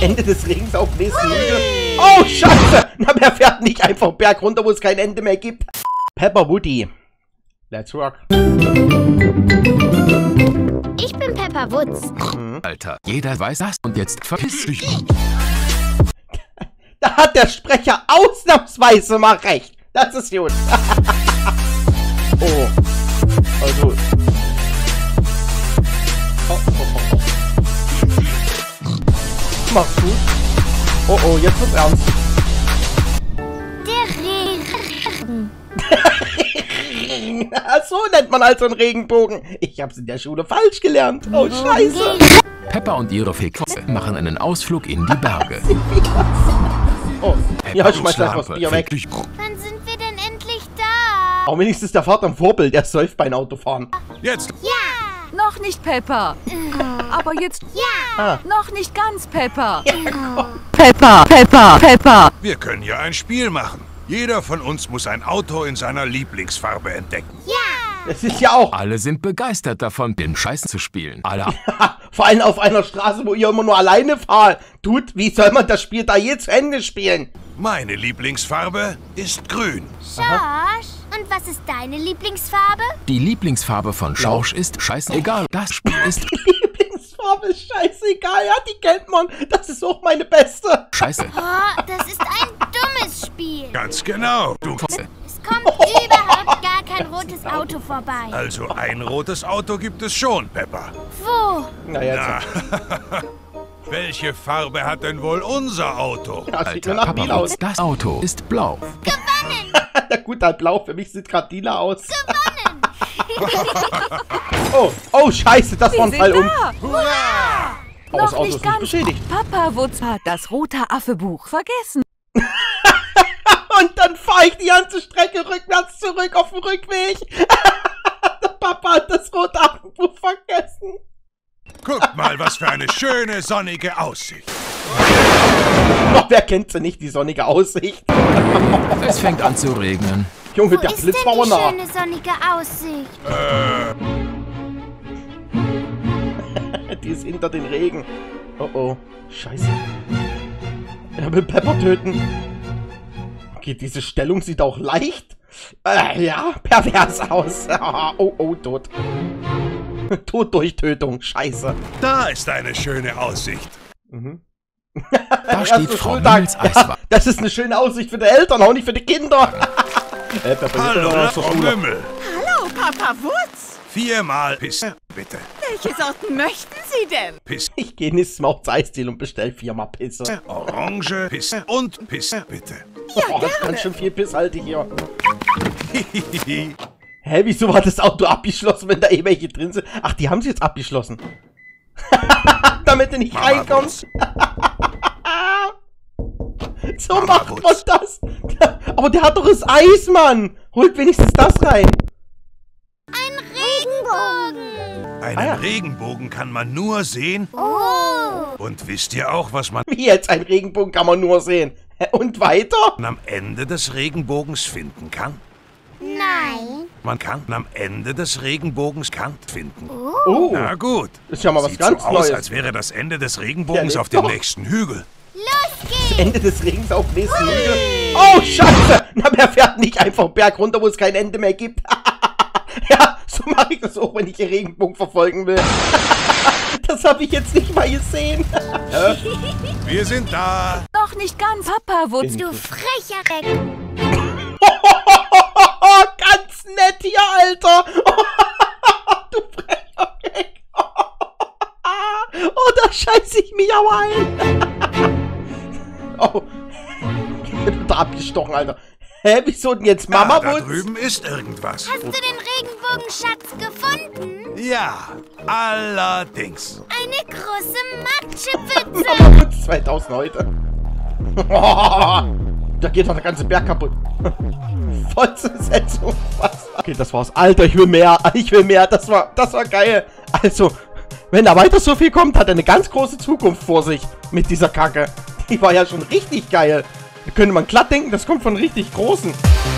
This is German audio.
Ende des Regens auf nächsten Hügel. Oh, Scheiße! Na, wer fährt nicht einfach Berg runter, wo es kein Ende mehr gibt? Pepper Woody. Let's rock. Ich bin Pepper Woods. Alter, jeder weiß das und jetzt verpiss dich. Da hat der Sprecher ausnahmsweise mal recht. Das ist gut. Oh. Also. Oh. Mach's gut. Oh, jetzt wird's ernst. Der Regen. So nennt man also einen Regenbogen. Ich hab's in der Schule falsch gelernt. Oh, Scheiße. Pepper und ihre Fixe machen einen Ausflug in die Berge. Oh, ja, ich schmeiß gleich was Bier weg. Wann sind wir denn endlich da? Aber wenigstens der Vater ein Vorbild, der säuft beim Autofahren. Jetzt! Ja! Noch nicht Pepper. Aber jetzt... Ja! Noch nicht ganz Pepper. Pepper. Wir können ja ein Spiel machen. Jeder von uns muss ein Auto in seiner Lieblingsfarbe entdecken. Ja! Es ist ja auch. Alle sind begeistert davon, den Scheiß zu spielen. Alle. Vor allem auf einer Straße, wo ihr immer nur alleine fahrt. Tut, wie soll man das Spiel da je zu Ende spielen? Meine Lieblingsfarbe ist grün. Schorsch, und was ist deine Lieblingsfarbe? Die Lieblingsfarbe von Schorsch ist scheißegal. Das Spiel ist Lieblingsfarbe ist scheißegal. Ja, die kennt man. Das ist auch meine beste. scheiße. Oh, das ist ein dummes Spiel. Ganz genau. Du. Es kommt überhaupt gar kein rotes Auto vorbei. Also ein rotes Auto gibt es schon, Pepper. Wo? Na jetzt. Welche Farbe hat denn wohl unser Auto? Ja, sieht mir Alter, nach Biel Papa, aus. das Auto ist blau. Na gut, halt blau. Für mich sieht gerade lila aus. Gewonnen! Oh, Scheiße, das war ein Sie Fall sind um. da. Hurra! Aber das Noch Auto nicht ist nicht ganz. beschädigt. Papa Wutz hat das rote Affe-Buch vergessen. Und dann fahre ich die ganze Strecke rückwärts zurück auf dem Rückweg. Der Papa hat das rote Affenbuch vergessen. Guckt mal, was für eine schöne, sonnige Aussicht. Oh, wer kennt sie nicht, die sonnige Aussicht? Es fängt an zu regnen. Junge, Wo der ist Blitz denn war aber die nah. schöne sonnige Aussicht? Die ist hinter den Regen. Oh, Scheiße. Er will Pepper töten. Okay, diese Stellung sieht auch leicht, ja, pervers aus. Oh, tot. Tod durch Tötung, scheiße. Da ist eine schöne Aussicht. Da steht Erster Frau Schultag. Mühls Eiswagen. Das ist eine schöne Aussicht für die Eltern, auch nicht für die Kinder. Hallo, Frau Mümmel. Hallo, Papa Wutz. 4-mal Pisse, bitte. Welche Sorten möchten Sie denn? Pisse, Ich gehe ins Mauts Eisdiele und bestell 4-mal Pisse. Orange, Pisse und Pisse, bitte. Oh, das ist ganz schön viel Pisshalte hier. Hä, wieso war das Auto abgeschlossen, wenn da eh welche drin sind? Ach, die haben sie jetzt abgeschlossen. Damit du nicht Mama reinkommst. So Mama macht man Wutz. das. Aber der hat doch das Eis, Mann. Holt wenigstens das rein. Regenbogen! Einen ja. Regenbogen kann man nur sehen. Oh! Und wisst ihr auch, was man Wie jetzt? Ein Regenbogen kann man nur sehen. Hä, und weiter? am Ende des Regenbogens finden kann? Nein! Man kann am Ende des Regenbogens Kant finden. Oh, Na gut. das ist ja mal was Sieht ganz so aus, Neues. als wäre das Ende des Regenbogens Ja, auf dem doch. nächsten Hügel. Los geht's! Ende des Regens auf nächsten Hügel. Oh, Scheiße! Na, wer fährt nicht einfach Berg runter, wo es kein Ende mehr gibt? Ja, so mache ich das auch, wenn ich den Regenbogen verfolgen will. Das habe ich jetzt nicht mal gesehen. Wir sind da. Noch nicht ganz. Papa Wutz. Du frecher Reck! Ganz nett hier, Alter. Du frecher Gag. Oh, da scheiße ich mich aber ein. Oh. Da abgestochen, Alter. Hä, wieso denn jetzt Mama Da Wutz? drüben ist irgendwas. Hast du den Regenbogenschatz gefunden? Ja, allerdings. Eine große Matschepfütze! Mama Wutz 2000 heute. Da geht doch der ganze Berg kaputt. Fortsetzung. Was? Okay, das war's. Alter, ich will mehr. Ich will mehr. Das war geil. Also, wenn da weiter so viel kommt, hat er eine ganz große Zukunft vor sich mit dieser Kacke. Die war ja schon richtig geil. Da könnte man glatt denken, das kommt von richtig Großen.